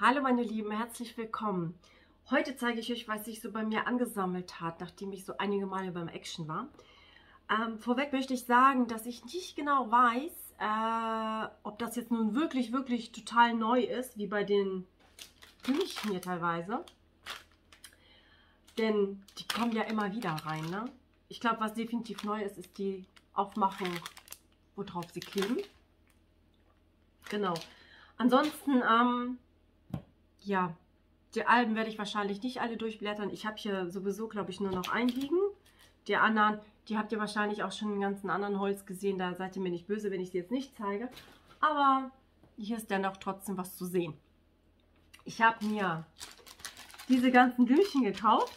Hallo meine Lieben, herzlich willkommen. Heute zeige ich euch, was sich so bei mir angesammelt hat, nachdem ich so einige Male beim Action war. Vorweg möchte ich sagen, dass ich nicht genau weiß, ob das jetzt nun wirklich total neu ist, wie bei den Blümchen hier teilweise. Denn die kommen ja immer wieder rein, ne? Ich glaube, was definitiv neu ist, ist die Aufmachung, worauf sie kleben. Genau. Ansonsten, ja, die Alben werde ich wahrscheinlich nicht alle durchblättern. Ich habe hier sowieso, glaube ich, nur noch einen liegen. Die anderen, die habt ihr wahrscheinlich auch schon im ganzen anderen Holz gesehen. Da seid ihr mir nicht böse, wenn ich sie jetzt nicht zeige. Aber hier ist dennoch trotzdem was zu sehen. Ich habe mir diese ganzen Blümchen gekauft.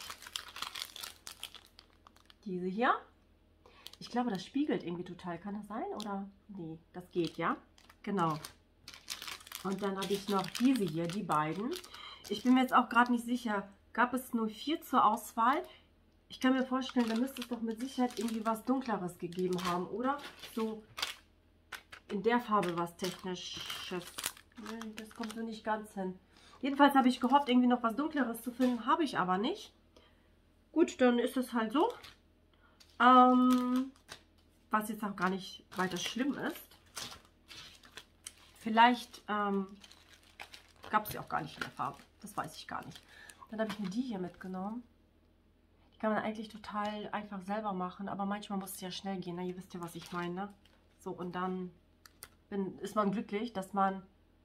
Diese hier. Ich glaube, das spiegelt irgendwie total. Kann das sein? Oder? Nee, das geht, ja? Genau. Und dann habe ich noch diese hier, die beiden. Ich bin mir jetzt auch gerade nicht sicher. Gab es nur 4 zur Auswahl? Ich kann mir vorstellen, da müsste es doch mit Sicherheit irgendwie was Dunkleres gegeben haben, oder? So in der Farbe was Technisches. Das kommt so nicht ganz hin. Jedenfalls habe ich gehofft, irgendwie noch was Dunkleres zu finden. Habe ich aber nicht. Gut, dann ist es halt so. Was jetzt auch gar nicht weiter schlimm ist. Vielleicht gab es sie auch gar nicht in der Farbe. Das weiß ich gar nicht. Dann habe ich mir die hier mitgenommen. Die kann man eigentlich total einfach selber machen, aber manchmal muss es ja schnell gehen. Ne? Ihr wisst ja, was ich meine. Ne? So, und dann ist man glücklich, dass man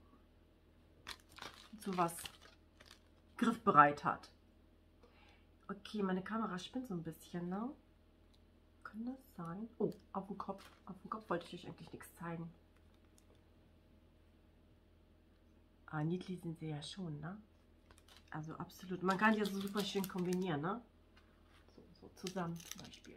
sowas griffbereit hat. Okay, meine Kamera spinnt so ein bisschen, ne? Kann das sein? Oh, auf dem Kopf. Auf dem Kopf wollte ich euch eigentlich nichts zeigen. Ah, niedlich sind sie ja schon, ne? Also absolut. Man kann die ja so super schön kombinieren, ne? So zusammen zum Beispiel.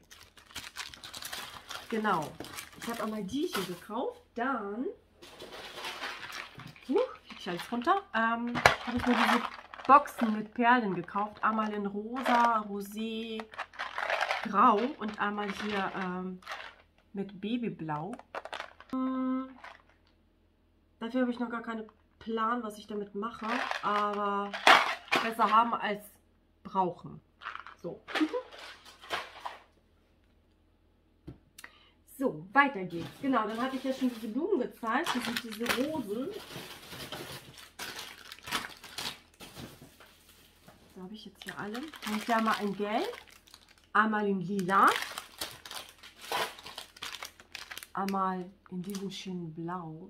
Genau. Ich habe einmal die hier gekauft. Dann fliege ich alles runter. Habe ich mir diese Boxen mit Perlen gekauft. Einmal in rosa, rosé, grau und einmal hier mit Babyblau. Dafür habe ich noch gar keinen Plan, was ich damit mache, aber besser haben als brauchen. So. So, weiter geht's. Genau, dann hatte ich ja schon diese Blumen gezeigt. Das sind diese Rosen. So habe ich jetzt hier alle. Dann habe ich da mal ein Gelb, einmal in Lila, einmal in diesem schönen Blau.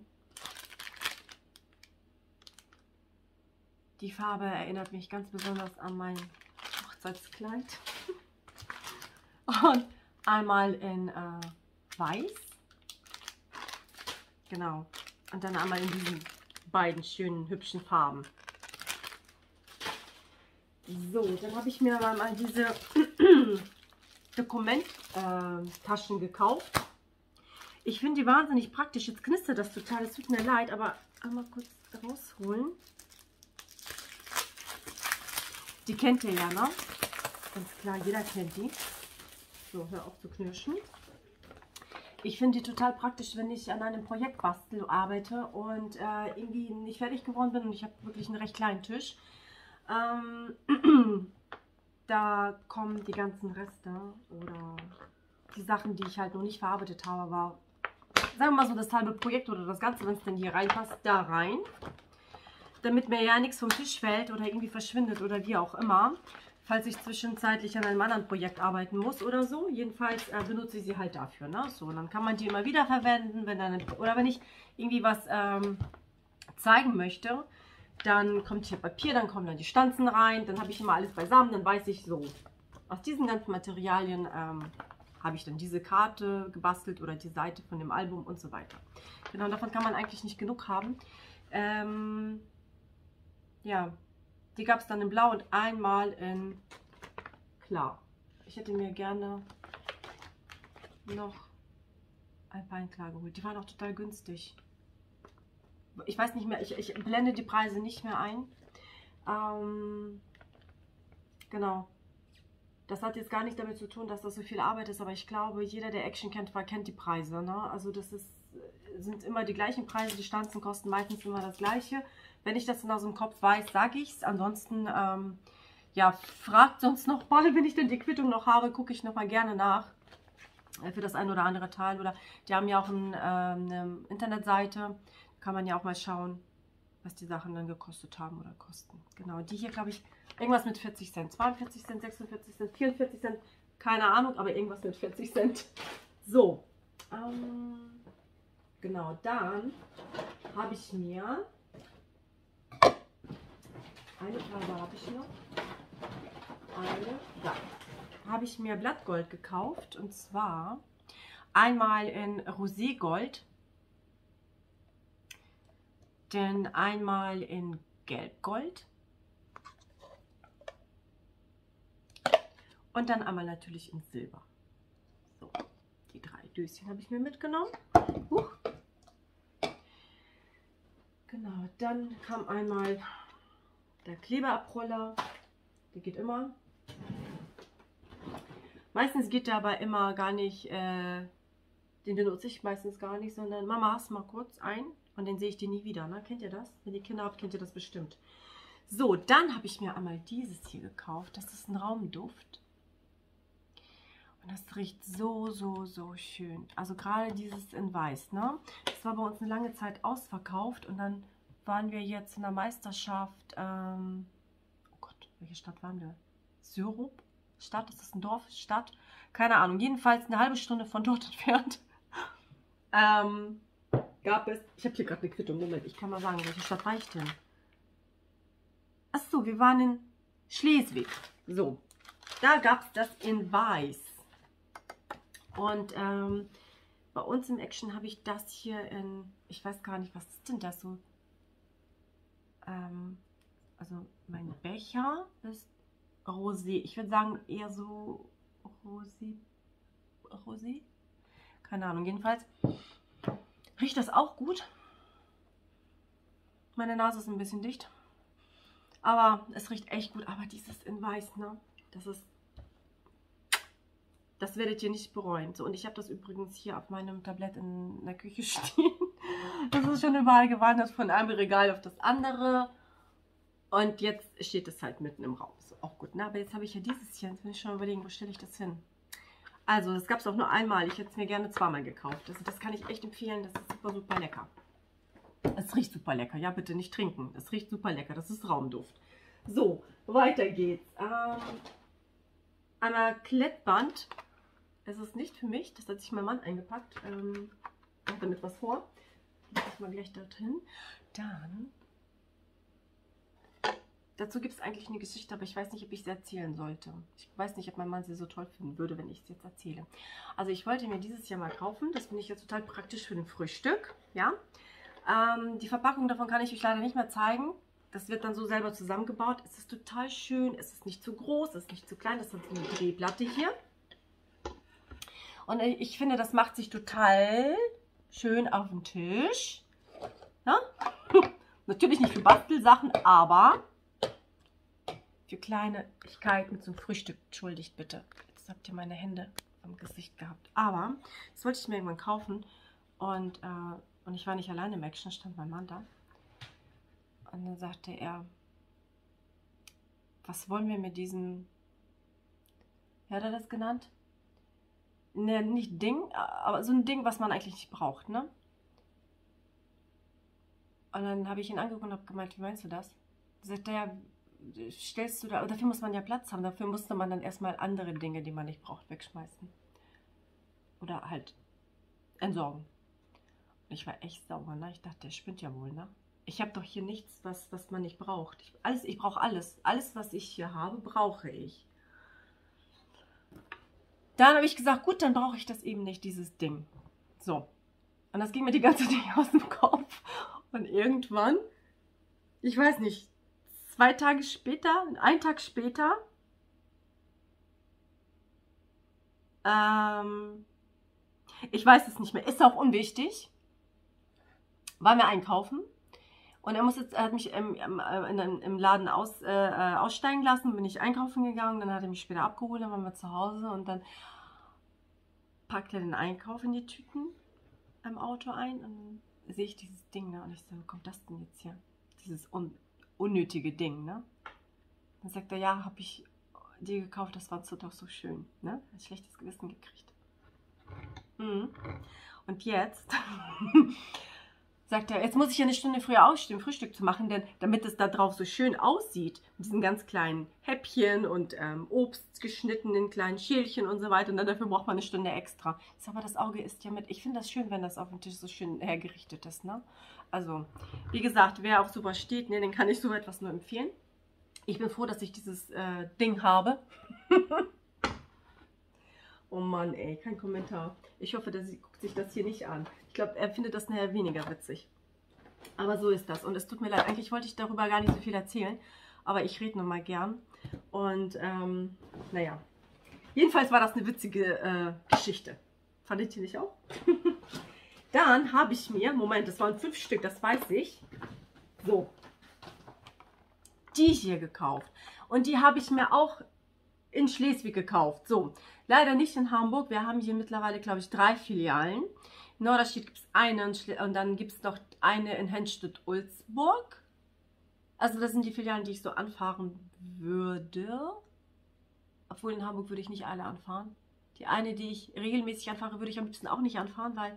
Die Farbe erinnert mich ganz besonders an mein Hochzeitskleid. Und einmal in Weiß. Genau. Und dann einmal in diesen beiden schönen, hübschen Farben. So, dann habe ich mir mal diese Dokumenttaschen gekauft. Ich finde die wahnsinnig praktisch. Jetzt knistert das total. Es tut mir leid, aber einmal kurz rausholen. Die kennt ihr ja, ne? Ganz klar, jeder kennt die. So, hör auf zu knirschen. Ich finde die total praktisch, wenn ich an einem Projekt arbeite und irgendwie nicht fertig geworden bin und ich habe wirklich einen recht kleinen Tisch. Da kommen die ganzen Reste oder die Sachen, die ich halt noch nicht verarbeitet habe, aber sagen wir mal so das halbe Projekt oder das Ganze, wenn es denn hier reinpasst, da rein. Damit mir ja nichts vom Tisch fällt oder irgendwie verschwindet oder wie auch immer, falls ich zwischenzeitlich an einem anderen Projekt arbeiten muss oder so. Jedenfalls benutze ich sie halt dafür. Ne? So, und dann kann man die immer wieder verwenden, oder wenn ich irgendwie was zeigen möchte, dann kommt hier Papier, dann kommen dann die Stanzen rein, dann habe ich immer alles beisammen, dann weiß ich so, aus diesen ganzen Materialien habe ich dann diese Karte gebastelt oder die Seite von dem Album und so weiter. Genau, davon kann man eigentlich nicht genug haben. Ja, die gab es dann in Blau und einmal in Klar. Ich hätte mir gerne noch ein paar in Klar geholt. Die waren auch total günstig. Ich weiß nicht mehr, ich blende die Preise nicht mehr ein. Genau. Das hat jetzt gar nicht damit zu tun, dass das so viel Arbeit ist, aber ich glaube, jeder, der Action kennt, kennt die Preise. Ne? Also das ist sind immer die gleichen Preise. Die Stanzen kosten meistens immer das Gleiche. Wenn ich das dann aus dem Kopf weiß, sage ich es. Ansonsten, ja, fragt sonst nochmal, wenn ich denn die Quittung noch habe, gucke ich nochmal gerne nach. Für das ein oder andere Teil. Oder die haben ja auch eine Internetseite. Da kann man ja auch mal schauen, was die Sachen dann gekostet haben oder kosten. Genau, die hier, glaube ich, irgendwas mit 40 Cent. 42 Cent, 46 Cent, 44 Cent. Keine Ahnung, aber irgendwas mit 40 Cent. So. Genau, dann habe ich mir eine Farbe habe ich noch. Da habe ich mir Blattgold gekauft, und zwar einmal in Roségold, dann einmal in Gelbgold und dann einmal natürlich in Silber. So, die 3 Döschen habe ich mir mitgenommen. Genau, dann kam einmal der Klebeabroller, der geht immer. Meistens geht der aber immer gar nicht, den benutze ich meistens gar nicht, sondern Mama, hast mal kurz ein und den sehe ich den nie wieder. Ne? Kennt ihr das? Wenn ihr Kinder habt, kennt ihr das bestimmt. So, dann habe ich mir einmal dieses hier gekauft. Das ist ein Raumduft. Und das riecht so, so, so schön. Also gerade dieses in Weiß. Ne? Das war bei uns eine lange Zeit ausverkauft und dann waren wir jetzt in der Meisterschaft. Oh Gott, welche Stadt waren wir? Syrup? Stadt? Ist das ein Dorf? Stadt? Keine Ahnung. Jedenfalls eine halbe Stunde von dort entfernt. Gab es. Ich habe hier gerade eine Quittung. Moment, ich kann mal sagen, welche Stadt war ich denn? Achso, wir waren in Schleswig. So, da gab es das in Weiß. Und bei uns im Action habe ich das hier in. Ich weiß gar nicht, was ist denn das so? Also mein Becher ist Rosé. Ich würde sagen eher so Rosé? Keine Ahnung. Jedenfalls riecht das auch gut. Meine Nase ist ein bisschen dicht. Aber es riecht echt gut. Aber dieses in Weiß, ne? Das werdet ihr nicht bereuen. So, und ich habe das übrigens hier auf meinem Tablett in der Küche stehen. Das ist schon überall gewandert, von einem Regal auf das andere. Und jetzt steht es halt mitten im Raum. Ist auch gut, ne? Aber jetzt habe ich ja dieses hier. Jetzt will ich schon überlegen, wo stelle ich das hin? Also, das gab es auch nur einmal. Ich hätte es mir gerne zweimal gekauft. Also, das kann ich echt empfehlen. Das ist super, super lecker. Es riecht super lecker. Ja, bitte nicht trinken. Es riecht super lecker. Das ist Raumduft. So, weiter geht's. Einmal Klettband. Es ist nicht für mich. Das hat sich mein Mann eingepackt. Hat damit was vor. Ich mal gleich dorthin. Dann. Dazu gibt es eigentlich eine Geschichte, aber ich weiß nicht, ob ich sie erzählen sollte. Ich weiß nicht, ob mein Mann sie so toll finden würde, wenn ich es jetzt erzähle. Also ich wollte mir dieses Jahr mal kaufen. Das finde ich jetzt total praktisch für ein Frühstück. Ja. Die Verpackung davon kann ich euch leider nicht mehr zeigen. Das wird dann so selber zusammengebaut. Es ist total schön. Es ist nicht zu groß, es ist nicht zu klein. Das hat so eine Drehplatte hier. Und ich finde, das macht sich total schön auf den Tisch. Ja? Natürlich nicht für Bastelsachen, aber für Kleinigkeiten zum Frühstück. Entschuldigt bitte. Jetzt habt ihr meine Hände am Gesicht gehabt. Aber das wollte ich mir irgendwann kaufen. Und ich war nicht alleine im Action, stand mein Mann da. Und dann sagte er, was wollen wir mit diesem, wie hat er das genannt? Ne, nicht Ding, aber so ein Ding, was man eigentlich nicht braucht, ne? Und dann habe ich ihn angeguckt und habe gemeint, wie meinst du das? Sagt er, ja, stellst du da, dafür muss man ja Platz haben, dafür musste man dann erstmal andere Dinge, die man nicht braucht, wegschmeißen. Oder halt entsorgen. Ich war echt sauer, ne? Ich dachte, der spinnt ja wohl, ne? Ich habe doch hier nichts, was man nicht braucht. Ich brauche alles. Alles, was ich hier habe, brauche ich. Dann habe ich gesagt, gut, dann brauche ich das eben nicht, dieses Ding. So. Und das ging mir die ganze Zeit aus dem Kopf. Und irgendwann, ich weiß nicht, 2 Tage später, einen Tag später, ich weiß es nicht mehr, ist auch unwichtig, waren wir einkaufen. Und er hat mich im Laden aussteigen lassen, bin ich einkaufen gegangen, dann hat er mich später abgeholt, dann waren wir zu Hause und dann packt er den Einkauf in die Tüten im Auto ein und dann sehe ich dieses Ding, ne? Und ich so, wo kommt das denn jetzt her? Dieses unnötige Ding, ne? Dann sagt er, ja, habe ich dir gekauft, das war doch so schön, ne? Ein schlechtes Gewissen gekriegt. Mhm. Und jetzt sagt er, jetzt muss ich ja eine Stunde früher aufstehen, Frühstück zu machen, denn damit es da drauf so schön aussieht, mit diesen ganz kleinen Häppchen und Obst geschnitten in kleinen Schälchen und so weiter. Und dann dafür braucht man eine Stunde extra. Ich sag, aber das Auge isst ja mit. Ich finde das schön, wenn das auf dem Tisch so schön hergerichtet ist, ne? Also, wie gesagt, wer auf sowas steht, ne, den kann ich so etwas nur empfehlen. Ich bin froh, dass ich dieses Ding habe. Oh Mann, ey, kein Kommentar. Ich hoffe, dass sie guckt sich das hier nicht an. Ich glaube, er findet das nachher weniger witzig. Aber so ist das. Und es tut mir leid, eigentlich wollte ich darüber gar nicht so viel erzählen. Aber ich rede nun mal gern. Und, naja. Jedenfalls war das eine witzige Geschichte. Fandet ihr nicht auch? Dann habe ich mir, Moment, das waren 5 Stück, das weiß ich. So. Die hier gekauft. Und die habe ich mir auch in Schleswig gekauft. So, leider nicht in Hamburg. Wir haben hier mittlerweile, glaube ich, 3 Filialen. In Norderstedt gibt es eine und dann gibt es noch eine in Henstedt-Ulzburg. Also das sind die Filialen, die ich so anfahren würde. Obwohl in Hamburg würde ich nicht alle anfahren. Die eine, die ich regelmäßig anfahre, würde ich am liebsten auch nicht anfahren, weil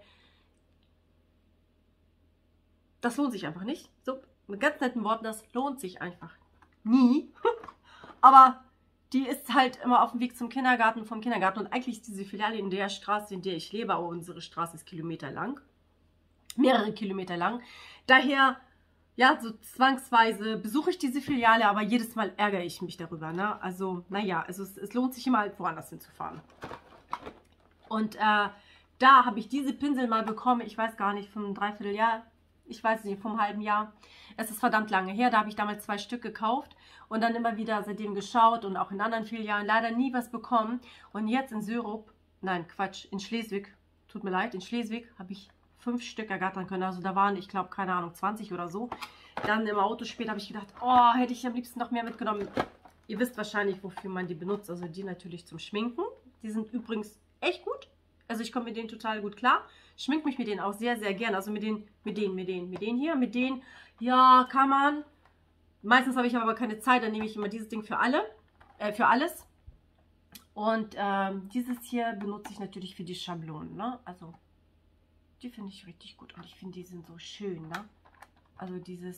das lohnt sich einfach nicht. So, mit ganz netten Worten, das lohnt sich einfach nie. Aber die ist halt immer auf dem Weg zum Kindergarten, vom Kindergarten. Und eigentlich ist diese Filiale in der Straße, in der ich lebe, aber unsere Straße ist kilometerlang. Mehrere Kilometer lang. Daher, ja, so zwangsweise besuche ich diese Filiale, aber jedes Mal ärgere ich mich darüber. Ne? Also, naja, also es lohnt sich immer, halt woanders hinzufahren. Und da habe ich diese Pinsel mal bekommen, ich weiß gar nicht, vom 3/4 Jahr. Ich weiß nicht, vom halben Jahr. Es ist verdammt lange her. Da habe ich damals 2 Stück gekauft und dann immer wieder seitdem geschaut und auch in anderen Filialen leider nie was bekommen. Und jetzt in Syrup, nein, Quatsch, in Schleswig, tut mir leid, in Schleswig habe ich 5 Stück ergattern können. Also da waren, ich glaube, keine Ahnung, 20 oder so. Dann im Auto später habe ich gedacht, oh, hätte ich am liebsten noch mehr mitgenommen. Ihr wisst wahrscheinlich, wofür man die benutzt. Also die natürlich zum Schminken. Die sind übrigens echt gut. Also ich komme mit denen total gut klar. Schmink mich mit denen auch sehr, sehr gern. Also mit denen hier, mit denen, ja, kann man. Meistens habe ich aber keine Zeit, dann nehme ich immer dieses Ding für alles. Und dieses hier benutze ich natürlich für die Schablonen, ne? Also die finde ich richtig gut und ich finde, die sind so schön, ne? Also diese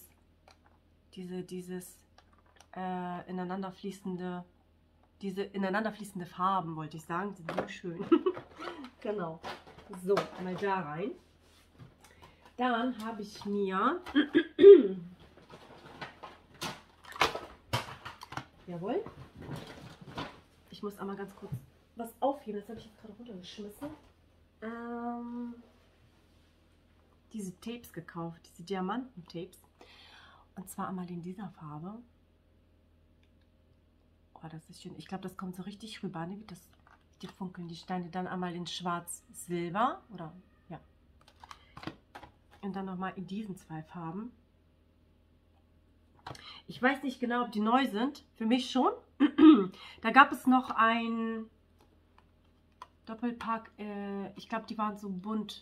ineinander fließende Farben, wollte ich sagen, sind so schön. Genau. So, mal da rein. Dann habe ich mir jawohl. Ich muss einmal ganz kurz was aufheben. Das habe ich jetzt gerade runtergeschmissen. Diese Tapes gekauft, diese Diamantentapes. Und zwar einmal in dieser Farbe. Oh, das ist schön. Ich glaube, das kommt so richtig rüber, ne? Die funkeln die Steine. Dann einmal in Schwarz-Silber. Oder, ja. Und dann nochmal in diesen 2 Farben. Ich weiß nicht genau, ob die neu sind. Für mich schon. Da gab es noch ein Doppelpack. Ich glaube, die waren so bunte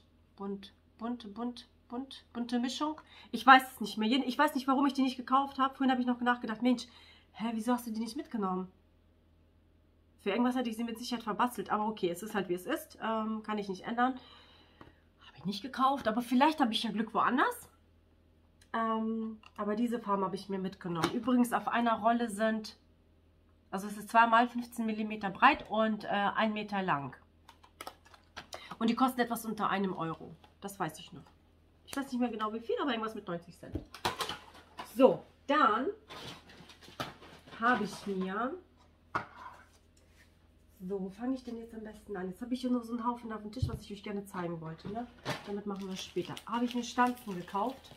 Mischung. Ich weiß es nicht mehr. Ich weiß nicht, warum ich die nicht gekauft habe. Vorhin habe ich noch nachgedacht, Mensch, hä, wieso hast du die nicht mitgenommen? Für irgendwas hätte ich sie mit Sicherheit verbastelt. Aber okay, es ist halt wie es ist. Kann ich nicht ändern. Habe ich nicht gekauft. Aber vielleicht habe ich ja Glück woanders. Aber diese Farben habe ich mir mitgenommen. Übrigens auf einer Rolle sind, also es ist 2 mal 15 mm breit und 1 Meter lang. Und die kosten etwas unter 1 Euro. Das weiß ich noch. Ich weiß nicht mehr genau wie viel, aber irgendwas mit 90 Cent. So, dann habe ich mir... So, wo fange ich denn jetzt am besten an? Jetzt habe ich hier nur so einen Haufen auf dem Tisch, was ich euch gerne zeigen wollte. Ne? Damit machen wir es später. Habe ich mir Stanzen gekauft.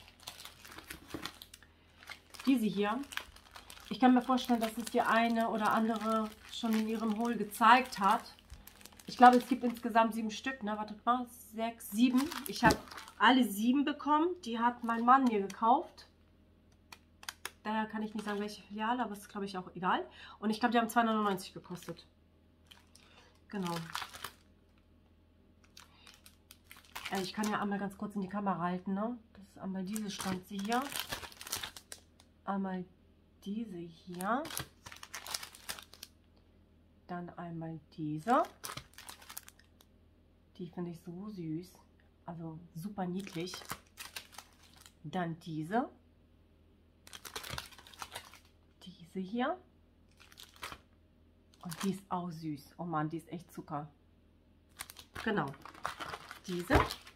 Diese hier. Ich kann mir vorstellen, dass es die eine oder andere schon in ihrem Haul gezeigt hat. Ich glaube, es gibt insgesamt 7 Stück. Ne? Wartet mal, 6, 7. Ich habe alle 7 bekommen. Die hat mein Mann mir gekauft. Daher kann ich nicht sagen, welche Filiale, aber es ist, glaube ich, auch egal. Und ich glaube, die haben 2,99 gekostet. Genau. Ich kann ja einmal ganz kurz in die Kamera halten, ne? Das ist einmal diese Stanze hier. Einmal diese hier. Dann einmal diese. Die finde ich so süß. Also super niedlich. Dann diese. Diese hier. Und die ist auch süß. Oh Mann, die ist echt Zucker. Genau. Diese.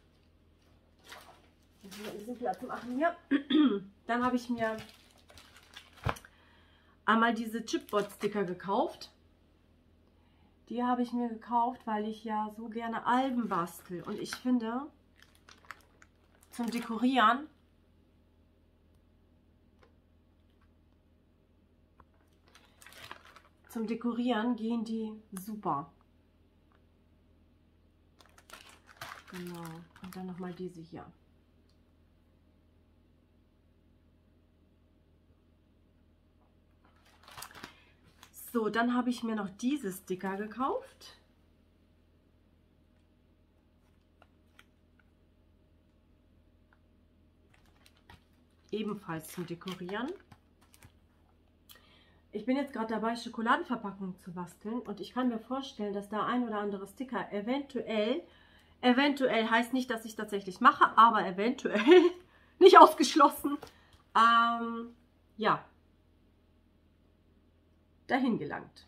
Ein bisschen Platz machen hier. Dann habe ich mir einmal diese Chipboard-Sticker gekauft. Die habe ich mir gekauft, weil ich ja so gerne Alben bastel. Und ich finde, zum Dekorieren gehen die super. Genau. Und dann nochmal diese hier. So, dann habe ich mir noch diese Sticker gekauft. Ebenfalls zum Dekorieren. Ich bin jetzt gerade dabei, Schokoladenverpackungen zu basteln und ich kann mir vorstellen, dass da ein oder andere Sticker eventuell heißt nicht, dass ich tatsächlich mache, aber eventuell, nicht ausgeschlossen, ja, dahin gelangt.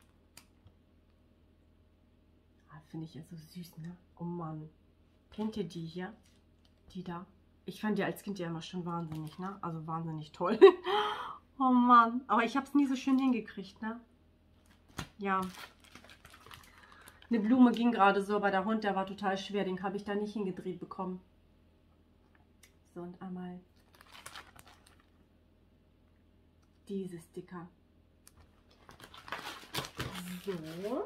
Finde ich ja so süß, ne? Oh Mann. Kennt ihr die hier? Die da? Ich fand die als Kind ja immer schon wahnsinnig, ne? Also wahnsinnig toll. Oh Mann. Aber ich habe es nie so schön hingekriegt, ne? Ja. Eine Blume ging gerade so, aber der Hund, der war total schwer. Den habe ich da nicht hingedreht bekommen. So, und einmal diese Sticker. So.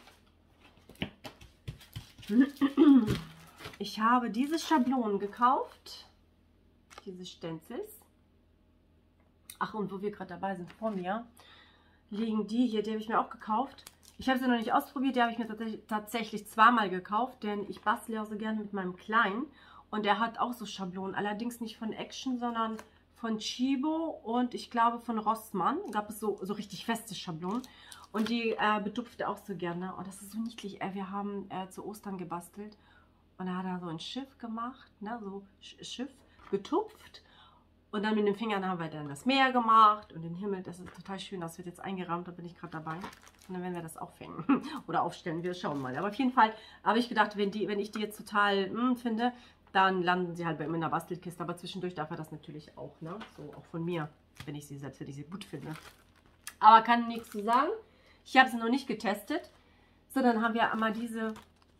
Ich habe diese Schablonen gekauft. Diese Stencils. Ach, und wo wir gerade dabei sind, vor mir liegen die hier. Die habe ich mir auch gekauft. Ich habe sie noch nicht ausprobiert. Die habe ich mir tatsächlich zweimal gekauft, denn ich bastle ja so gerne mit meinem Kleinen. Und der hat auch so Schablonen. Allerdings nicht von Action, sondern von Chibo und ich glaube von Rossmann. Gab es so richtig feste Schablonen. Und die betupft er auch so gerne. Und das ist so niedlich. Wir haben zu Ostern gebastelt. Und er hat da so ein Schiff gemacht. Ne? So Schiff betupft. Und dann mit den Fingern haben wir dann das Meer gemacht und den Himmel. Das ist total schön. Das wird jetzt eingerahmt. Da bin ich gerade dabei. Und dann werden wir das aufhängen oder aufstellen. Wir schauen mal. Aber auf jeden Fall habe ich gedacht, wenn ich die jetzt total finde, dann landen sie halt bei mir in der Bastelkiste. Aber zwischendurch darf er das natürlich auch. Ne? So auch von mir, wenn ich sie gut finde. Aber kann nichts zu sagen. Ich habe sie noch nicht getestet. So, dann haben wir einmal diese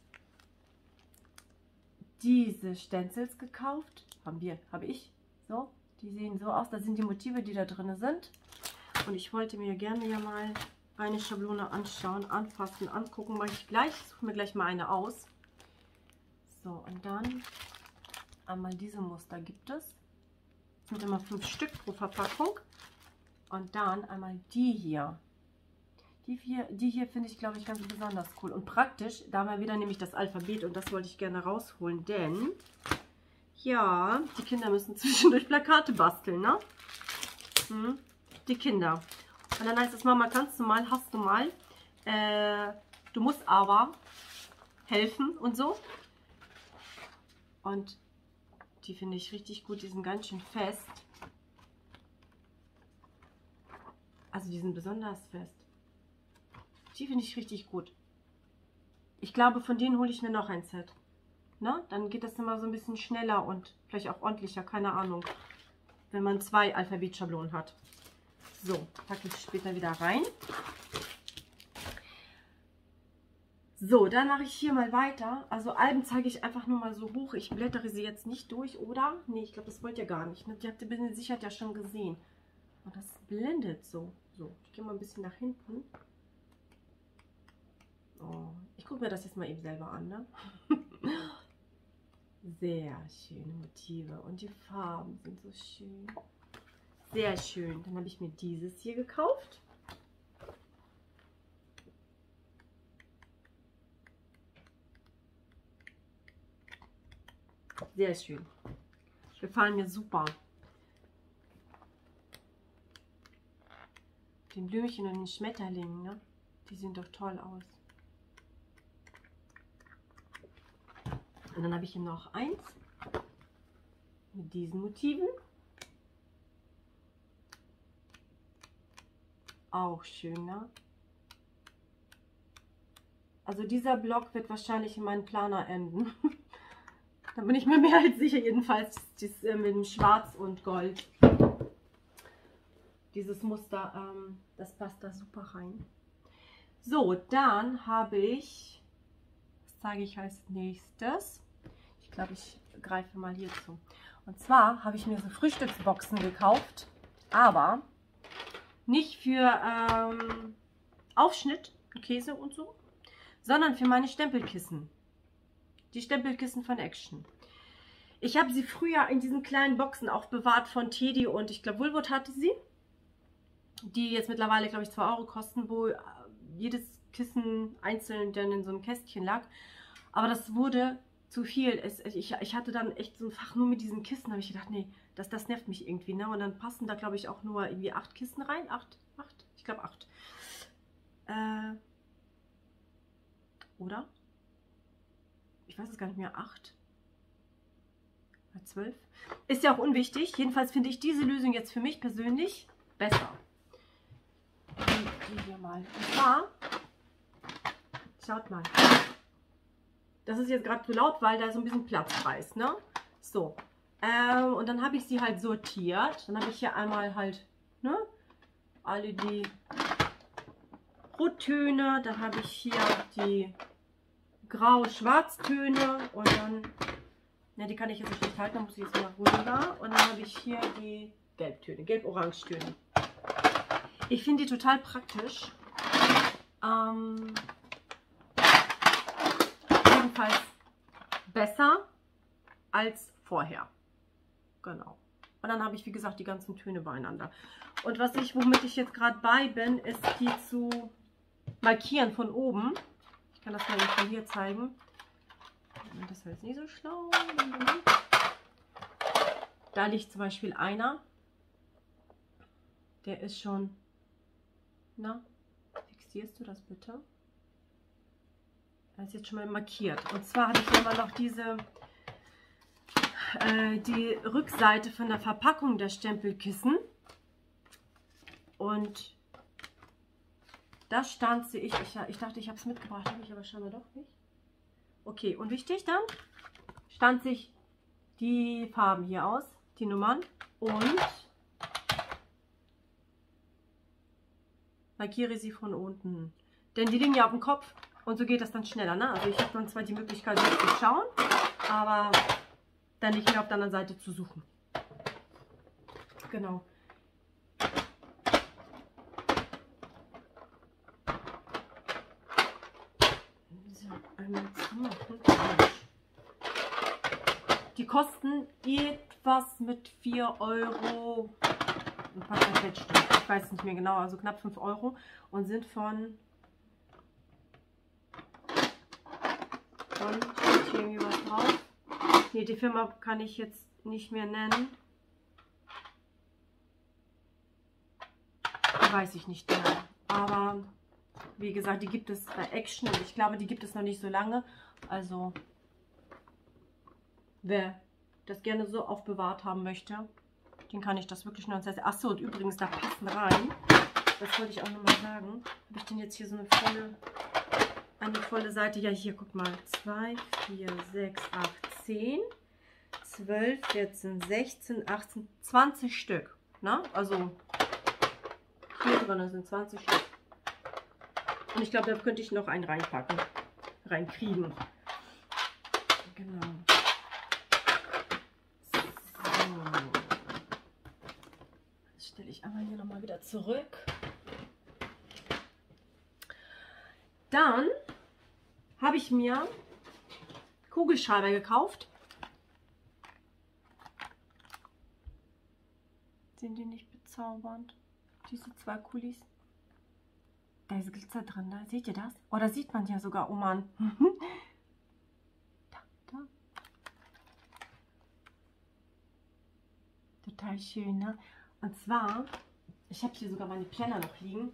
Stencils gekauft. Habe ich. So. Die sehen so aus, das sind die Motive, die da drin sind. Und ich wollte mir gerne ja mal eine Schablone anschauen, anfassen, angucken. Mache ich gleich. Ich suche mir gleich mal eine aus. So, und dann einmal diese Muster gibt es. Es sind immer 5 Stück pro Verpackung. Und dann einmal die hier. Die hier finde ich, glaube ich, ganz besonders cool. Und praktisch, da haben wir wieder nämlich das Alphabet und das wollte ich gerne rausholen, denn... Ja, die Kinder müssen zwischendurch Plakate basteln, ne? Die Kinder. Und dann heißt es, Mama, kannst du mal, hast du mal. Du musst aber helfen und so. Und die finde ich richtig gut. Die sind ganz schön fest. Also die sind besonders fest. Die finde ich richtig gut. Ich glaube, von denen hole ich mir noch ein Set. Na, dann geht das immer so ein bisschen schneller und vielleicht auch ordentlicher, keine Ahnung, wenn man 2 Alphabetschablonen hat. So, packe ich später wieder rein. So, dann mache ich hier mal weiter. Also Alben zeige ich einfach nur mal so hoch. Ich blättere sie jetzt nicht durch, oder? Nee, ich glaube, das wollt ihr gar nicht. Die habt ihr mit Sicherheit ja schon gesehen. Und das blendet so. So, ich gehe mal ein bisschen nach hinten. Oh, ich gucke mir das jetzt mal eben selber an, ne? Sehr schöne Motive und die Farben sind so schön. Sehr schön. Dann habe ich mir dieses hier gekauft. Sehr schön. Gefallen mir super. Den Blümchen und den Schmetterlingen, ne? Die sehen doch toll aus. Und dann habe ich hier noch eins mit diesen Motiven. Auch schön, ne? Also dieser Block wird wahrscheinlich in meinen Planer enden. Da bin ich mir mehr als sicher, jedenfalls das, mit dem Schwarz und Gold. Dieses Muster, das passt da super rein. So, dann habe ich, was sage ich als nächstes? Ich glaube, ich greife mal hierzu. Und zwar habe ich mir so Frühstücksboxen gekauft, aber nicht für Aufschnitt, Käse und so, sondern für meine Stempelkissen. Die Stempelkissen von Action. Ich habe sie früher in diesen kleinen Boxen auch bewahrt von Teddy und ich glaube Woolworth hatte sie. Die jetzt mittlerweile, glaube ich, 2 Euro kosten, wo jedes Kissen einzeln dann in so einem Kästchen lag. Aber das wurde zu viel. Ich hatte dann echt so ein Fach nur mit diesen Kissen. Da habe ich gedacht, nee, das nervt mich irgendwie. Ne? Und dann passen da, glaube ich, auch nur irgendwie 8 Kissen rein. 8? Ich glaube 8. Oder? Ich weiß es gar nicht mehr. 8? Oder 12? Ist ja auch unwichtig. Jedenfalls finde ich diese Lösung jetzt für mich persönlich besser. Die hier mal. Und zwar, schaut mal. Das ist jetzt gerade zu laut, weil da so ein bisschen Platz frei ist, ne? So. Und dann habe ich sie halt sortiert. Dann habe ich hier einmal halt, ne? Alle die Rottöne. Dann habe ich hier die Grau-Schwarztöne. Und dann, ne, die kann ich jetzt nicht halten, da muss ich jetzt mal runter. Und dann habe ich hier die Gelbtöne, Gelb-Orange-Töne. Ich finde die total praktisch. Jedenfalls besser als vorher. Genau. Und dann habe ich, wie gesagt, die ganzen Töne beieinander. Und womit ich jetzt gerade bei bin, ist die zu markieren von oben. Ich kann das mal von hier zeigen. Das ist jetzt nicht so schlau. Da liegt zum Beispiel einer. Der ist schon... Na, fixierst du das bitte? Das ist jetzt schon mal markiert. Und zwar habe ich immer noch diese, die Rückseite von der Verpackung der Stempelkissen. Und das stand sie, ich dachte, ich habe es mitgebracht, habe ich aber scheinbar doch nicht. Okay, und wichtig dann, stand sich die Farben hier aus, die Nummern und markiere sie von unten. Denn die liegen ja auf dem Kopf und so geht das dann schneller. Ne? Also ich habe dann zwar die Möglichkeit, nicht zu schauen, aber dann nicht mehr auf der anderen Seite zu suchen. Genau. So, einmal die kosten etwas mit 4 Euro. Ein paar Zerquetschte. Ich weiß nicht mehr genau, also knapp 5 Euro und sind von steht hier irgendwie was drauf. Ne, die Firma kann ich jetzt nicht mehr nennen. Weiß ich nicht mehr. Aber wie gesagt, die gibt es bei Action und ich glaube, die gibt es noch nicht so lange. Also wer das gerne so aufbewahrt haben möchte, den kann ich das wirklich nur ans Herz. Achso, und übrigens, da passen rein. Das wollte ich auch nochmal sagen. Habe ich denn jetzt hier so eine volle Seite? Ja, hier, guck mal. 2, 4, 6, 8, 10, 12, 14, 16, 18, 20 Stück. Na? Also hier drin sind 20 Stück. Und ich glaube, da könnte ich noch einen reinpacken. Reinkriegen. Genau. Stelle ich einmal hier nochmal wieder zurück. Dann habe ich mir Kugelschreiber gekauft. Sind die nicht bezaubernd? Diese 2 Kulis. Da ist Glitzer drin, da seht ihr das? Oder sieht man ja sogar, oh Mann. Da. total schön, ne? Und zwar, ich habe hier sogar meine Planner noch liegen.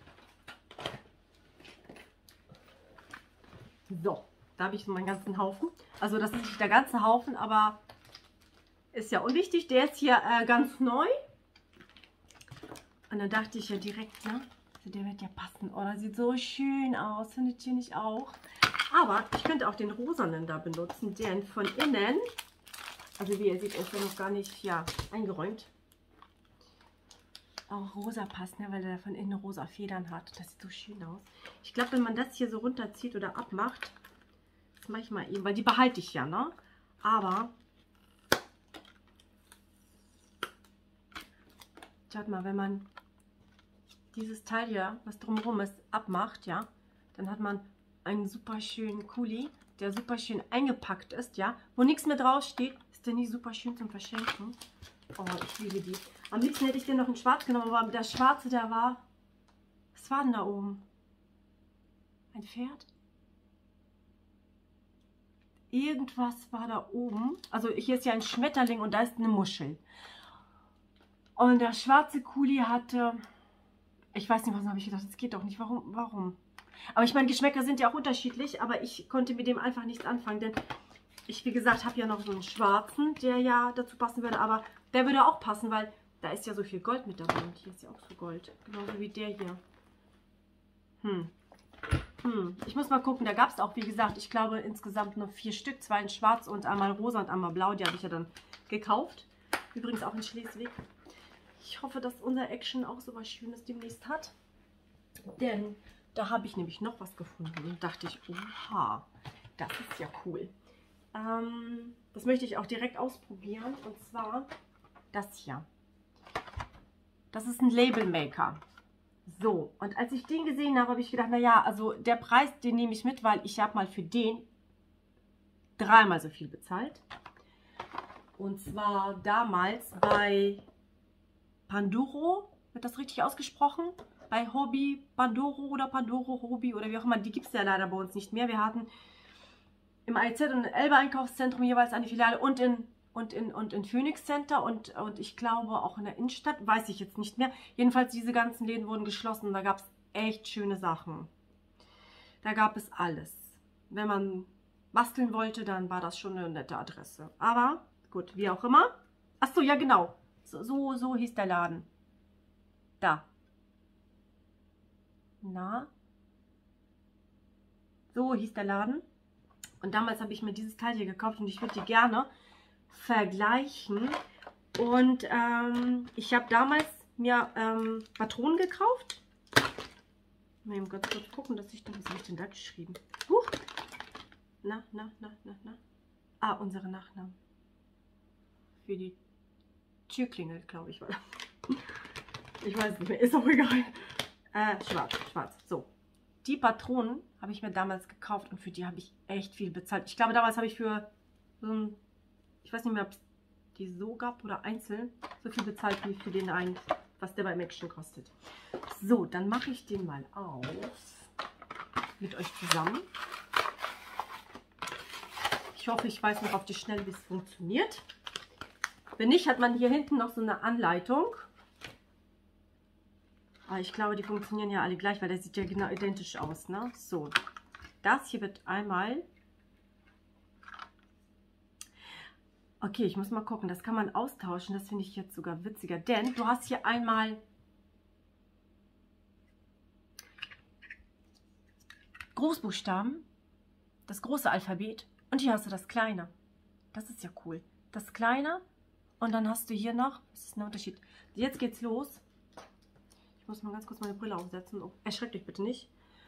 So, da habe ich so meinen ganzen Haufen. Also das ist nicht der ganze Haufen, aber ist ja unwichtig. Der ist hier ganz neu. Und dann dachte ich ja direkt, ne? Der wird ja passen. Oh, das sieht so schön aus. Findet ihr nicht auch? Aber ich könnte auch den rosanen da benutzen, denn von innen, also wie ihr seht, ist er noch gar nicht ja, eingeräumt. Auch rosa passt, ne? Weil der von innen rosa Federn hat. Das sieht so schön aus. Ich glaube, wenn man das hier so runterzieht oder abmacht, das mache ich mal eben, weil die behalte ich ja, ne? Aber schaut mal, wenn man dieses Teil hier, was drumherum ist, abmacht, ja, dann hat man einen super schönen Kuli, der super schön eingepackt ist, ja, wo nichts mehr draufsteht. Ist der nicht super schön zum Verschenken? Oh, ich liebe die. Am liebsten hätte ich den noch in schwarz genommen, aber der schwarze, der war... Was war denn da oben? Ein Pferd? Irgendwas war da oben. Also hier ist ja ein Schmetterling und da ist eine Muschel. Und der schwarze Kuli hatte... Ich weiß nicht, was habe ich gedacht, das geht doch nicht. Warum? Aber ich meine, Geschmäcker sind ja auch unterschiedlich, aber ich konnte mit dem einfach nichts anfangen, denn ich, wie gesagt, habe ja noch so einen schwarzen, der ja dazu passen würde, aber der würde auch passen, weil da ist ja so viel Gold mit dabei und hier ist ja auch so Gold, genauso wie der hier. Ich muss mal gucken, da gab es auch, wie gesagt, ich glaube insgesamt nur 4 Stück, 2 in schwarz und einmal rosa und einmal blau, die habe ich ja dann gekauft. Übrigens auch in Schleswig. Ich hoffe, dass unser Action auch so was Schönes demnächst hat. Denn da habe ich nämlich noch was gefunden und dachte ich, oha, das ist ja cool. Das möchte ich auch direkt ausprobieren und zwar das hier. Das ist ein Label Maker. So, und als ich den gesehen habe, habe ich gedacht, naja, also der Preis, den nehme ich mit, weil ich habe mal für den 3-mal so viel bezahlt. Und zwar damals bei Pandoro, wird das richtig ausgesprochen? Bei Hobby Pandoro oder Pandoro Hobby oder wie auch immer, die gibt es ja leider bei uns nicht mehr. Wir hatten im AIZ und Elbe Einkaufszentrum jeweils eine Filiale und in Phoenix Center und ich glaube auch in der Innenstadt, weiß ich jetzt nicht mehr. Jedenfalls diese ganzen Läden wurden geschlossen und da gab es echt schöne Sachen. Da gab es alles. Wenn man basteln wollte, dann war das schon eine nette Adresse. Aber gut, wie auch immer. Achso, ja genau. So hieß der Laden. Da. Na? So hieß der Laden. Und damals habe ich mir dieses Teil hier gekauft und ich würde die gerne vergleichen. Und ich habe damals mir Patronen gekauft. Mal eben ganz kurz gucken, dass ich da, was habe ich denn da geschrieben? Huch! Na. Ah, unsere Nachnamen. Für die Türklingel, glaube ich, war das. Ich weiß nicht mehr, ist auch egal. Schwarz. So. Die Patronen habe ich mir damals gekauft und für die habe ich echt viel bezahlt. Ich glaube, damals habe ich für so ein, ich weiß nicht mehr, ob es die so gab oder einzeln, so viel bezahlt wie für den einen, was der beim Action kostet. So, dann mache ich den mal auf. Mit euch zusammen. Ich hoffe, ich weiß noch auf die Schnelle, wie es funktioniert. Wenn nicht, hat man hier hinten noch so eine Anleitung. Aber ich glaube, die funktionieren ja alle gleich, weil der sieht ja genau identisch aus, ne? So, das hier wird einmal... Okay, ich muss mal gucken, das kann man austauschen, das finde ich jetzt sogar witziger, denn du hast hier einmal Großbuchstaben, das große Alphabet und hier hast du das kleine. Das ist ja cool. Das kleine und dann hast du hier noch, was ist der Unterschied? Jetzt geht's los. Ich muss mal ganz kurz meine Brille aufsetzen. Oh, erschreckt euch bitte nicht.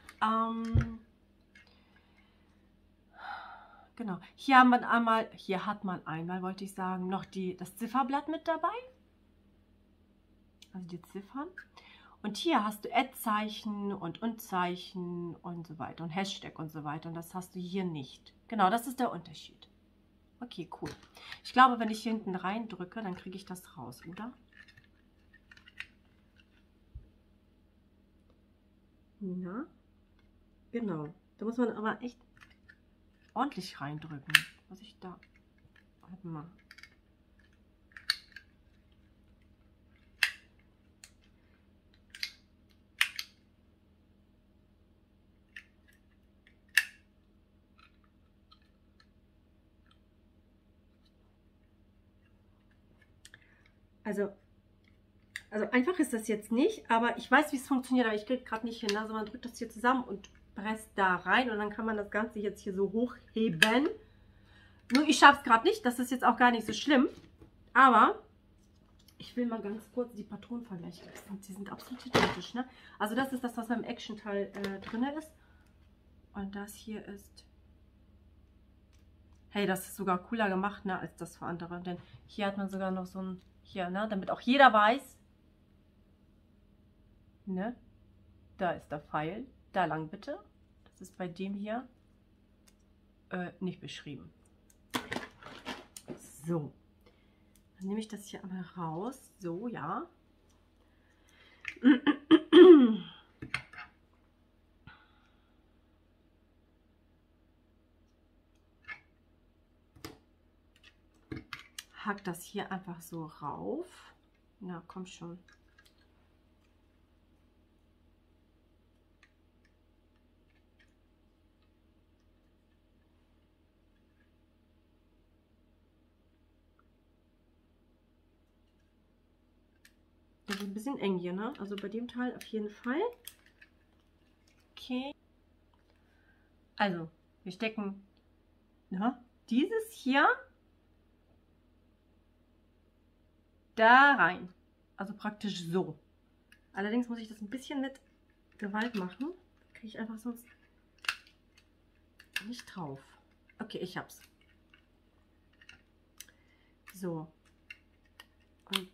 Genau. Hier hat man einmal, wollte ich sagen, noch das Zifferblatt mit dabei. Also die Ziffern. Und hier hast du Ad-Zeichen und Und-Zeichen und so weiter und Hashtag und so weiter. Und das hast du hier nicht. Genau, das ist der Unterschied. Okay, cool. Ich glaube, wenn ich hier hinten reindrücke, dann kriege ich das raus, oder? Ja, genau. Da muss man aber echt ordentlich reindrücken. Was ich da... Warte mal. Also einfach ist das jetzt nicht, aber ich weiß, wie es funktioniert, aber ich kriege gerade nicht hin. Also man drückt das hier zusammen und presst da rein und dann kann man das Ganze jetzt hier so hochheben. Nur ich schaffe es gerade nicht, das ist jetzt auch gar nicht so schlimm, aber ich will mal ganz kurz die Patronen vergleichen. Die sind absolut identisch, ne? Also das ist das, was beim Action-Teil drin ist. Und das hier ist... Hey, das ist sogar cooler gemacht, ne, als das für andere. Denn hier hat man sogar noch so ein... Hier, ne? Damit auch jeder weiß, ne? Da ist der Pfeil. Da lang bitte. Das ist bei dem hier nicht beschrieben. So. Dann nehme ich das hier einmal raus. So, ja. Hack das hier einfach so rauf. Na, komm schon. Das ist ein bisschen eng hier, ne? Also bei dem Teil auf jeden Fall. Okay. Also, wir stecken, ne, dieses hier da rein. Also praktisch so. Allerdings muss ich das ein bisschen mit Gewalt machen. Kriege ich einfach sonst nicht drauf. Okay, ich hab's. So. Und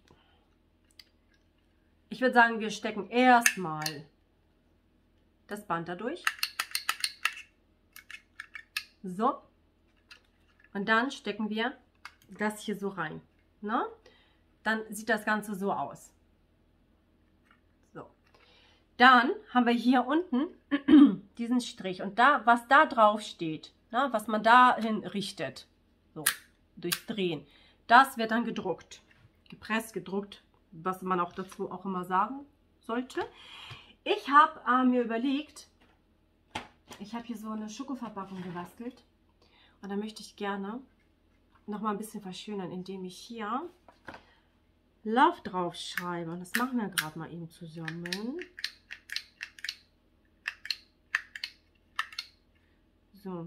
ich würde sagen, wir stecken erstmal das Band dadurch. So. Und dann stecken wir das hier so rein. Ne? Dann sieht das Ganze so aus. So. Dann haben wir hier unten diesen Strich. Und da, was da drauf steht, ne, was man dahin richtet, so, durchs Drehen, das wird dann gedruckt. Gepresst, gedruckt, was man auch dazu auch immer sagen sollte. Ich habe mir überlegt, ich habe hier so eine Schokoverpackung gebastelt. Und da möchte ich gerne noch mal ein bisschen verschönern, indem ich hier Love drauf schreibe. Und das machen wir gerade mal eben zusammen. So.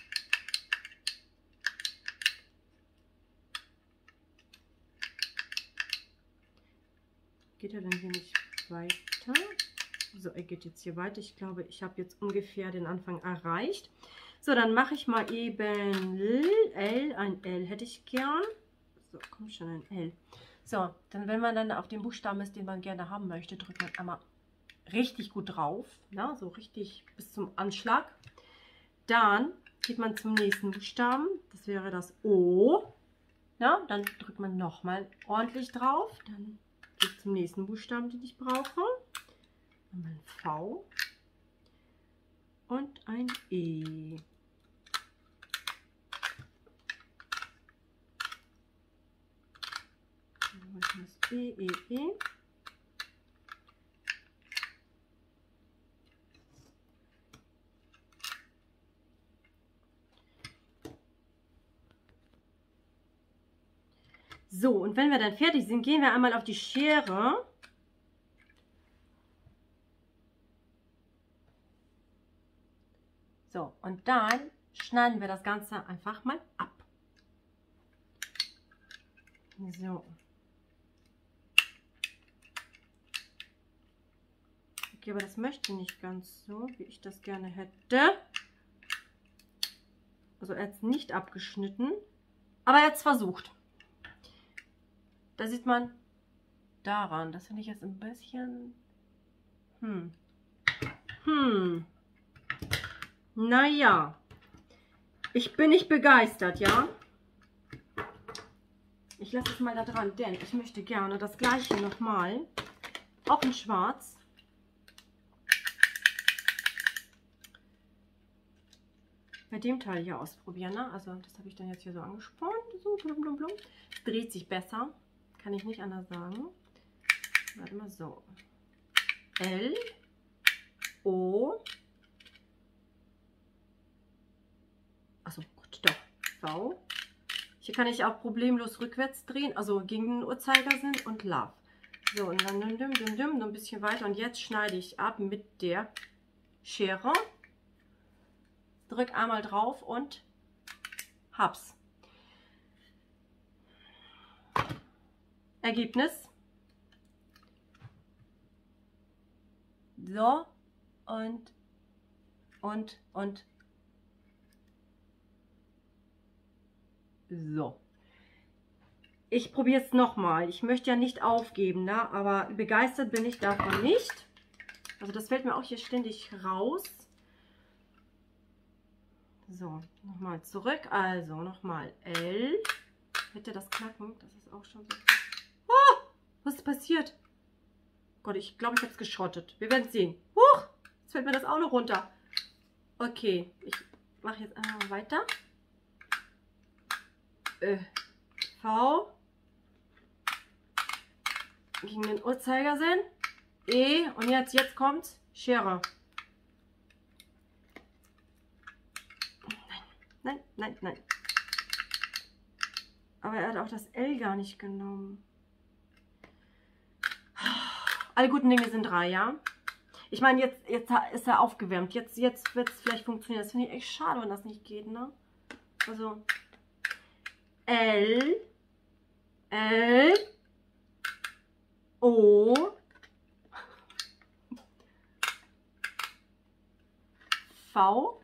Geht er dann hier nicht weiter? So, er geht jetzt hier weiter. Ich glaube, ich habe jetzt ungefähr den Anfang erreicht. So, dann mache ich mal eben L. Ein L hätte ich gern. So, komm schon, ein L. So, dann, wenn man dann auf den Buchstaben ist, den man gerne haben möchte, drückt man einmal richtig gut drauf. Ja, so richtig bis zum Anschlag. Dann geht man zum nächsten Buchstaben. Das wäre das O. Ja, dann drückt man nochmal ordentlich drauf. Dann geht es zum nächsten Buchstaben, den ich brauche. Ein V und ein E. Das E, E, E. So, und wenn wir dann fertig sind, gehen wir einmal auf die Schere. So, und dann schneiden wir das Ganze einfach mal ab. So. Okay, aber das möchte nicht ganz so, wie ich das gerne hätte. Also er hat es nicht abgeschnitten, aber er hat es versucht. Da sieht man daran, das finde ich jetzt ein bisschen... Naja, ich bin nicht begeistert, ja. Ich lasse es mal da dran, denn ich möchte gerne das gleiche nochmal, auch in schwarz. Bei dem Teil hier ausprobieren, ne? Also das habe ich dann jetzt hier so angespannt, so blum, blum, blum. Es dreht sich besser, kann ich nicht anders sagen. Warte mal, so. L, O, achso, gut, doch, V. Hier kann ich auch problemlos rückwärts drehen, also gegen den Uhrzeigersinn und Love. So, und dann noch ein bisschen weiter. Und jetzt schneide ich ab mit der Schere. Drück einmal drauf und hab's. Ergebnis. So, und. So. Ich probiere es nochmal. Ich möchte ja nicht aufgeben, ne? Aber begeistert bin ich davon nicht. Also das fällt mir auch hier ständig raus. So, nochmal zurück. Also nochmal L. Hätte das knacken? Das ist auch schon so. Oh, was ist passiert? Gott, ich glaube, ich habe es geschrottet. Wir werden es sehen. Huch, jetzt fällt mir das auch noch runter. Okay, ich mache jetzt einmal weiter. V. Gegen den Uhrzeigersinn. E. Und jetzt kommt Schere. Nein. Aber er hat auch das L gar nicht genommen. Alle guten Dinge sind 3, ja? Ich meine, jetzt ist er aufgewärmt. Jetzt wird es vielleicht funktionieren. Das finde ich echt schade, wenn das nicht geht, ne? Also L, O, V,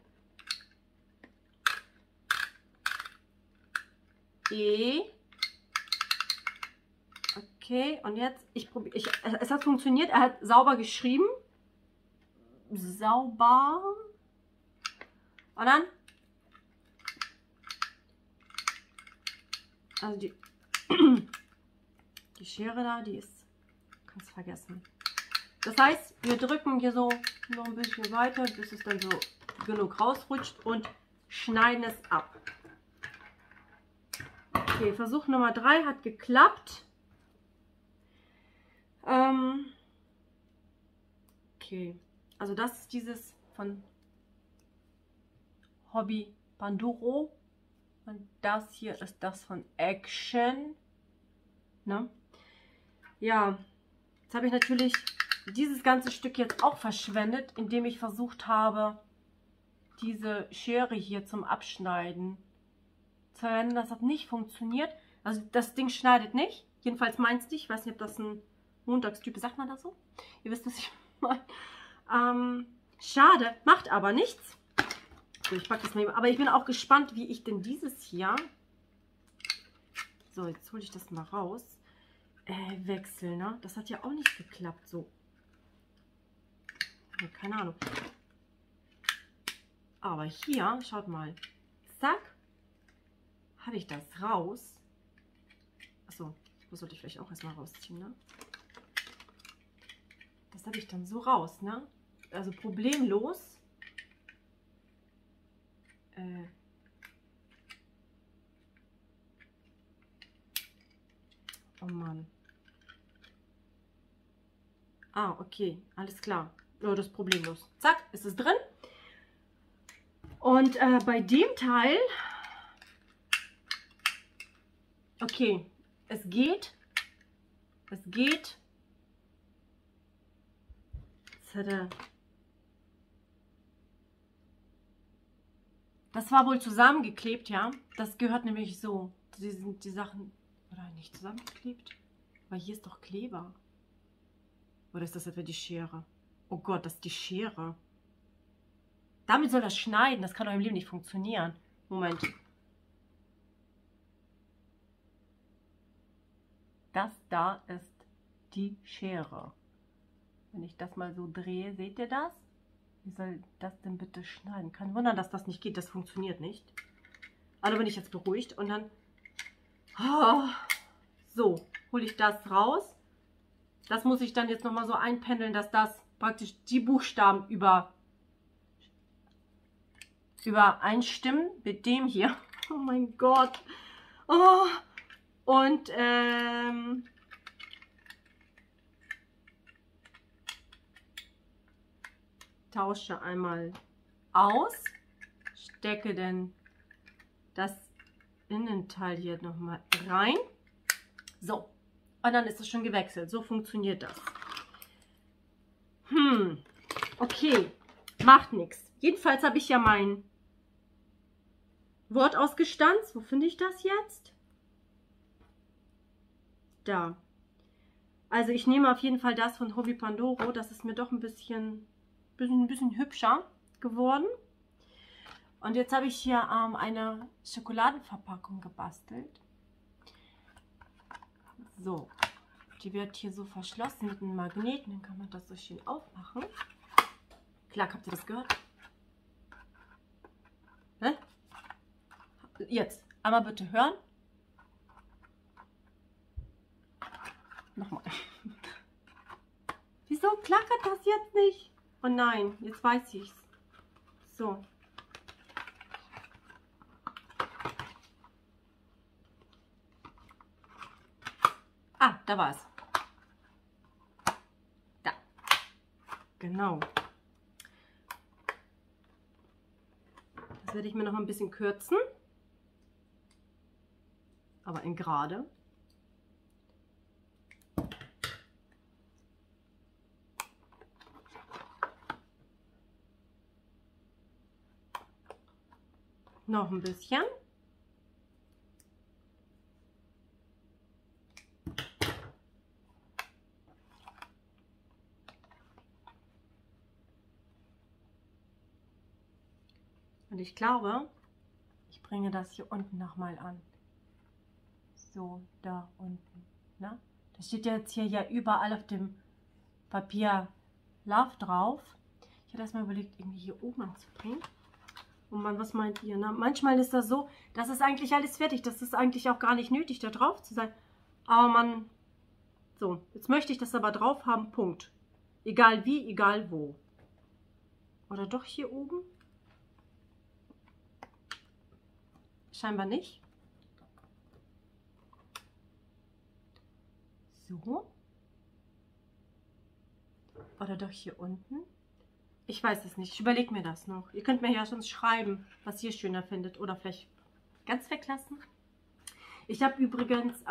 E. Okay, und jetzt, es hat funktioniert. Er hat sauber geschrieben. Sauber. Und dann. Also die Schere da, die ist, kannst du vergessen. Das heißt, wir drücken hier so noch ein bisschen weiter, bis es dann so genug rausrutscht und schneiden es ab. Okay, Versuch Nummer 3 hat geklappt. Okay, also das ist dieses von Hobby Panduro und das hier ist das von Action. Ne? Ja, jetzt habe ich natürlich dieses ganze Stück jetzt auch verschwendet, indem ich versucht habe, diese Schere hier zum Abschneiden zu verwenden. Das hat nicht funktioniert. Also das Ding schneidet nicht. Jedenfalls meins nicht. Ich weiß nicht, ob das ein Montagstyp ist. Sagt man das so? Ihr wisst, was ich meine. Schade, macht aber nichts. So, ich packe das mal. Aber ich bin auch gespannt, wie ich denn dieses hier... So, jetzt hole ich das mal raus. Wechsel, ne? Das hat ja auch nicht geklappt, so. Keine Ahnung. Aber hier, schaut mal. Zack. Habe ich das raus. Achso, das sollte ich vielleicht auch erstmal rausziehen, ne? Das habe ich dann so raus, ne? Also problemlos. Oh Mann. Ah, okay, alles klar. Ja, das ist problemlos. Zack, ist es drin. Und bei dem Teil, okay, es geht. Es geht. Jetzt hat er... Das war wohl zusammengeklebt, ja. Das gehört nämlich so. Die Sachen... Oder nicht zusammengeklebt? Aber hier ist doch Kleber. Oder ist das etwa die Schere? Oh Gott, das ist die Schere. Damit soll das schneiden. Das kann doch im Leben nicht funktionieren. Moment. Das da ist die Schere. Wenn ich das mal so drehe, seht ihr das? Wie soll das denn bitte schneiden? Kein Wunder, dass das nicht geht. Das funktioniert nicht. Also bin ich jetzt beruhigt und dann... Oh, so, hole ich das raus. Das muss ich dann jetzt nochmal so einpendeln, dass das praktisch die Buchstaben übereinstimmen mit dem hier. Oh mein Gott. Oh. Und tausche einmal aus. Stecke denn das Innenteil hier nochmal rein. So, und dann ist es schon gewechselt. So funktioniert das. Okay, macht nichts. Jedenfalls habe ich ja mein Wort ausgestanzt. Wo finde ich das jetzt? Da. Also ich nehme auf jeden Fall das von Hobby Pandoro. Das ist mir doch ein bisschen hübscher geworden. Und jetzt habe ich hier eine Schokoladenverpackung gebastelt. So, die wird hier so verschlossen mit einem Magneten. Dann kann man das so schön aufmachen. Klar, habt ihr das gehört? Hä? Jetzt, einmal bitte hören. Nochmal. Wieso klackert das jetzt nicht? Oh nein, jetzt weiß ich's. So. Ah, da war es. Da. Genau. Das werde ich mir noch ein bisschen kürzen. Aber in gerade. Noch ein bisschen. Und ich glaube, ich bringe das hier unten nochmal an. So, da unten. Ne? Das steht jetzt hier ja überall auf dem Papier Love drauf. Ich hatte erst mal überlegt, irgendwie hier oben anzubringen. Und man, was meint ihr? Ne? Manchmal ist das so, das ist eigentlich alles fertig. Das ist eigentlich auch gar nicht nötig, da drauf zu sein. Aber man, so, jetzt möchte ich das aber drauf haben, Punkt. Egal wie, egal wo. Oder doch hier oben? Scheinbar nicht. So. Oder doch hier unten? Ich weiß es nicht. Ich überlege mir das noch. Ihr könnt mir ja schon schreiben, was ihr schöner findet. Oder vielleicht ganz weglassen. Ich habe übrigens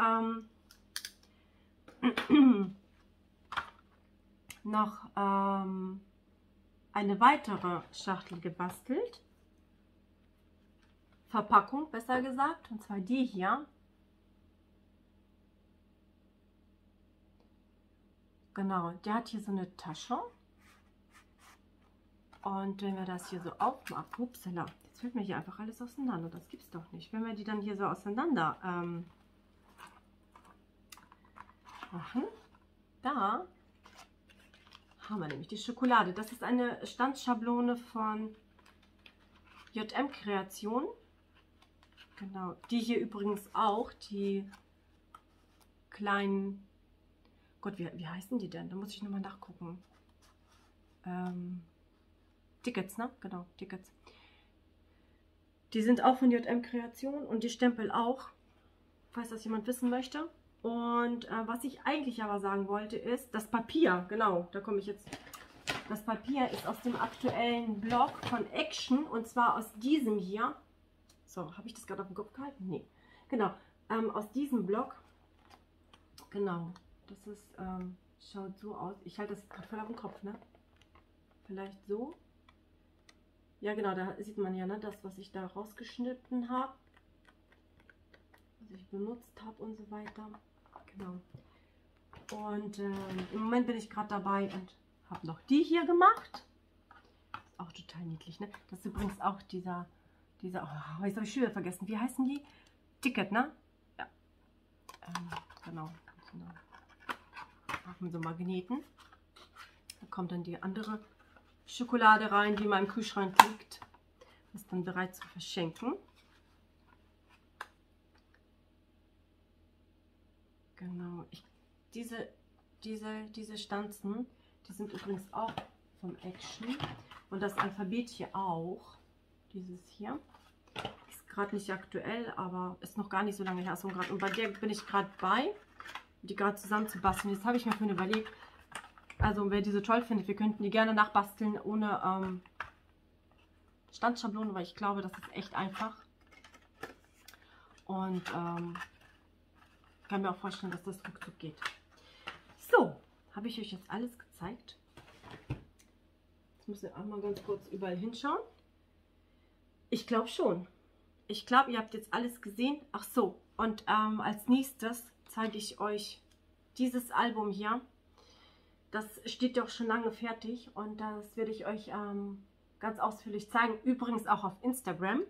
noch eine weitere Schachtel gebastelt. Verpackung, besser gesagt. Und zwar die hier. Genau, der hat hier so eine Tasche. Und wenn wir das hier so aufmachen, upsala, jetzt fällt mir hier einfach alles auseinander. Das gibt's doch nicht. Wenn wir die dann hier so auseinander machen, da haben wir nämlich die Schokolade. Das ist eine Standschablone von JM Kreation. Genau, die hier übrigens auch, die kleinen, Gott, wie heißen die denn? Da muss ich nochmal nachgucken. Tickets, ne? Genau, Tickets. Die sind auch von JM Kreation und die Stempel auch, falls das jemand wissen möchte. Und was ich eigentlich aber sagen wollte ist, das Papier, genau, da komme ich jetzt. Das Papier ist aus dem aktuellen Blog von Action und zwar aus diesem hier. So, habe ich das gerade auf den Kopf gehalten? Nee. Genau, aus diesem Blog. Genau, das ist, schaut so aus. Ich halte das gerade voll auf den Kopf, ne? Vielleicht so. Ja, genau, da sieht man ja, ne, das, was ich da rausgeschnitten habe. Was ich benutzt habe und so weiter. Genau. Und im Moment bin ich gerade dabei und habe noch die hier gemacht. Ist auch total niedlich, ne? Das ist übrigens auch dieser oh, jetzt habe ich schon wieder vergessen. Wie heißen die? Ticket, ne? Ja. Genau. Haben so Magneten. Da kommt dann die andere Schokolade rein, die in meinem Kühlschrank liegt. Ist dann bereit zu verschenken. Genau. Diese Stanzen, die sind übrigens auch vom Action. Und das Alphabet hier auch. Dieses hier. Ist gerade nicht aktuell, aber ist noch gar nicht so lange her. Und bei der bin ich gerade bei, die gerade zusammen zu basteln. Jetzt habe ich mir für überlegt, also wer diese toll findet, wir könnten die gerne nachbasteln ohne Standschablone, weil ich glaube, das ist echt einfach. Und kann mir auch vorstellen, dass das ruckzuck geht. So, habe ich euch jetzt alles gezeigt. Jetzt müssen wir auch mal ganz kurz überall hinschauen. Ich glaube schon. Ich glaube, ihr habt jetzt alles gesehen. Ach so, und als nächstes zeige ich euch dieses Album hier. Das steht ja auch schon lange fertig und das werde ich euch ganz ausführlich zeigen. Übrigens auch auf Instagram.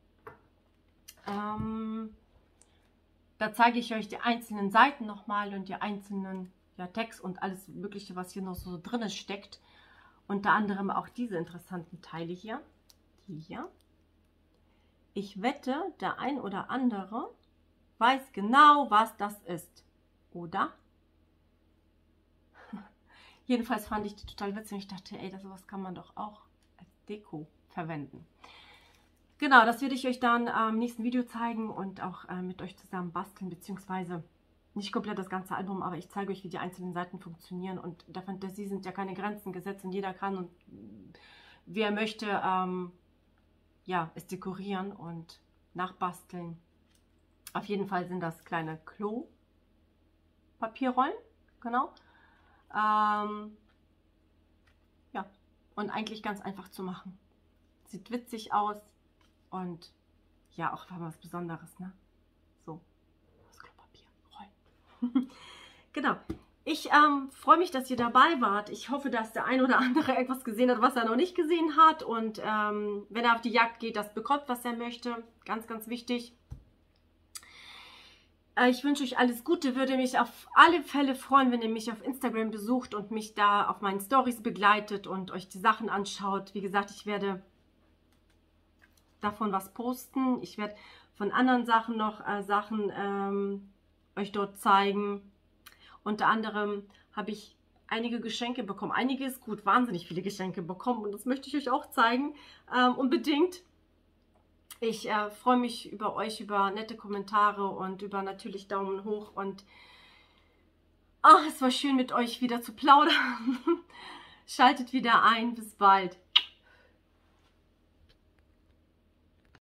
Da zeige ich euch die einzelnen Seiten nochmal und die einzelnen Text und alles Mögliche, was hier noch so drin steckt. Unter anderem auch diese interessanten Teile hier. Die hier. Ich wette, der ein oder andere weiß genau, was das ist. Oder? Jedenfalls fand ich die total witzig und ich dachte, ey, sowas kann man doch auch als Deko verwenden. Genau, das werde ich euch dann im nächsten Video zeigen und auch mit euch zusammen basteln, beziehungsweise nicht komplett das ganze Album, aber ich zeige euch, wie die einzelnen Seiten funktionieren. Und der Fantasie sind ja keine Grenzen gesetzt und jeder kann und wer möchte, es dekorieren und nachbasteln. Auf jeden Fall sind das kleine Klopapierrollen, genau. Und eigentlich ganz einfach zu machen. Sieht witzig aus und ja, auch was Besonderes, ne? So, aus Klopapierrollen. Genau. Ich freue mich, dass ihr dabei wart. Ich hoffe, dass der ein oder andere etwas gesehen hat, was er noch nicht gesehen hat. Und wenn er auf die Jagd geht, das bekommt, was er möchte. Ganz, ganz wichtig. Ich wünsche euch alles Gute. Würde mich auf alle Fälle freuen, wenn ihr mich auf Instagram besucht und mich da auf meinen Stories begleitet und euch die Sachen anschaut. Wie gesagt, ich werde davon was posten. Ich werde von anderen Sachen noch euch dort zeigen. Unter anderem habe ich einige Geschenke bekommen. Einige ist gut, wahnsinnig viele Geschenke bekommen. Und das möchte ich euch auch zeigen. Unbedingt. Ich freue mich über euch, über nette Kommentare und über natürlich Daumen hoch. Und es war schön mit euch wieder zu plaudern. Schaltet wieder ein. Bis bald.